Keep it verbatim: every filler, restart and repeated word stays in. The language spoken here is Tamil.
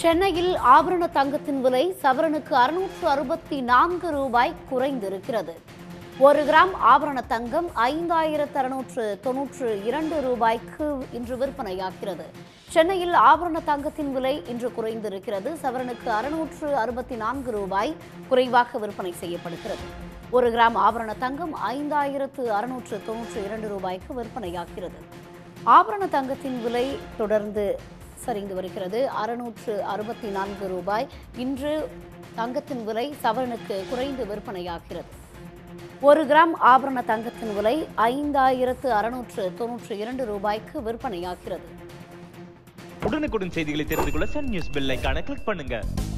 சென்னையில் ஆபரண தங்கத்தின் விலை சவரனுக்கு அறுநூற்று அறுபத்தி நான்கு ரூபாய் குறைந்திருக்கிறது. ஒரு கிராம் ஆபரண தங்கம் ஐந்தாயிரத்து அறுநூற்று தொன்னூற்று இரண்டு ரூபாய்க்கு இன்று விற்பனையாகிறது. சென்னையில் ஆபரண தங்கத்தின் விலை இன்று குறைந்திருக்கிறது. சவரனுக்கு அறுநூற்று அறுபத்தி நான்கு ரூபாய் குறைவாக விற்பனை செய்யப்படுகிறது. ஒரு கிராம் ஆபரண தங்கம் ஐந்தாயிரத்து அறுநூற்று தொன்னூற்று இரண்டு ரூபாய்க்கு விற்பனையாகிறது. ஆபரண தங்கத்தின் விலை தொடர்ந்து சரிந்து வருகிறது. அறுநூற்று அறுபத்தி நான்கு ரூபாய் இன்று தங்கத்தின் விலை சவரனுக்கு குறைந்து விற்பனையாகிறது. ஒரு கிராம் ஆபரண தங்கத்தின் விலை ஐந்தாயிரத்து அறுநூற்று தொன்னூற்று இரண்டு ரூபாய்க்கு விற்பனையாகிறது. உடனுக்குடன் செய்திகளை தெரிந்து கொள்ள சன் நியூஸ் பெல் ஐகானை கிளிக் பண்ணுங்க.